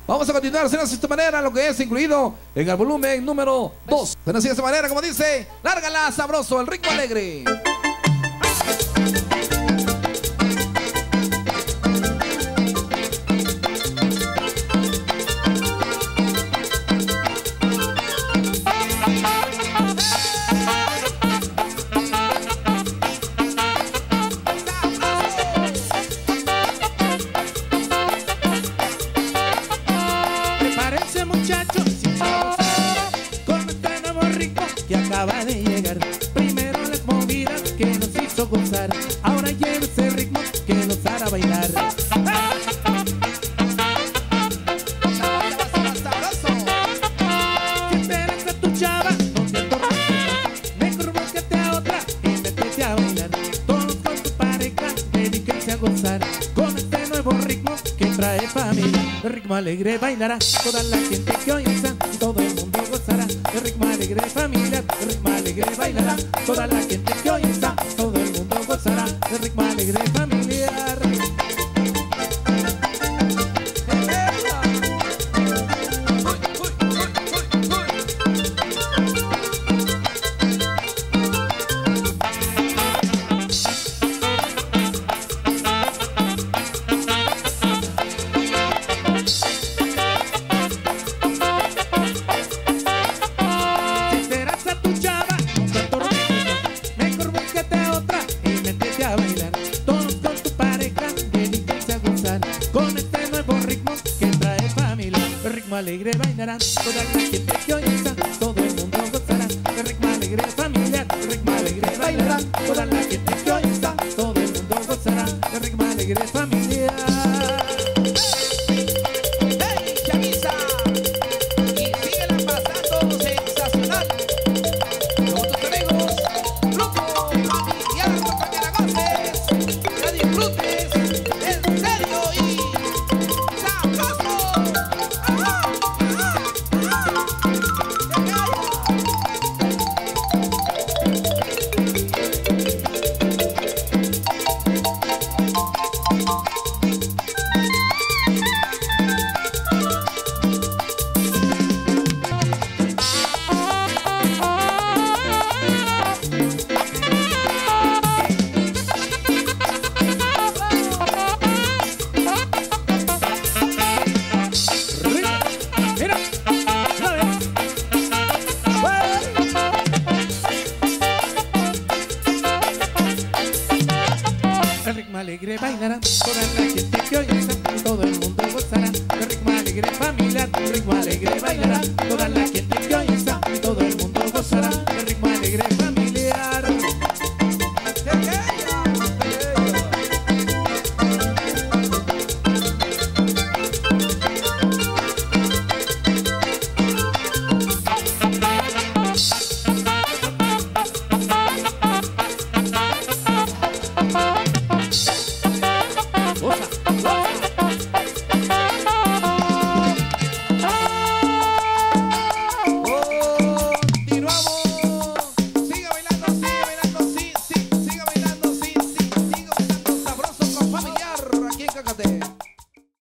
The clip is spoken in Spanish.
Vamos a continuar, será de esta manera, lo que es incluido en el volumen número 2. Será así de esta manera, como dice, lárgala, sabroso, el ritmo alegre. Muchachos, con este nuevo ritmo que acaba de llegar. Primero las movidas que nos hizo gozar, ahora lleva ese ritmo que nos hará bailar. Si esperas a tu chava, no te atormentes, mejor búscate a otra y métete a bailar. Todos con tu pareja, dedíquense a gozar con este nuevo ritmo que trae familia. El ritmo alegre bailará toda la gente que hoy está y todo el mundo gozará. El ritmo alegre familiar, el ritmo alegre bailará toda la gente que hoy está, todo el mundo gozará. El ritmo alegre familiar. Alegre bailarán toda la gente que hoy está, todo el mundo gozará. El ritmo alegre familiar, el ritmo alegre bailarán toda la gente que hoy está, todo el mundo gozará. El ritmo alegre familiar. ¡Hey, Chavisa! Y síguela pasando sensacional. Con tus amigos, grupo familiar, para que la goces, la disfrutes, en serio y sabroso. El ritmo alegre bailarán toda la gente que hoy está, todo el mundo gozará. El ritmo alegre familiar, el ritmo alegre bailarán toda la gente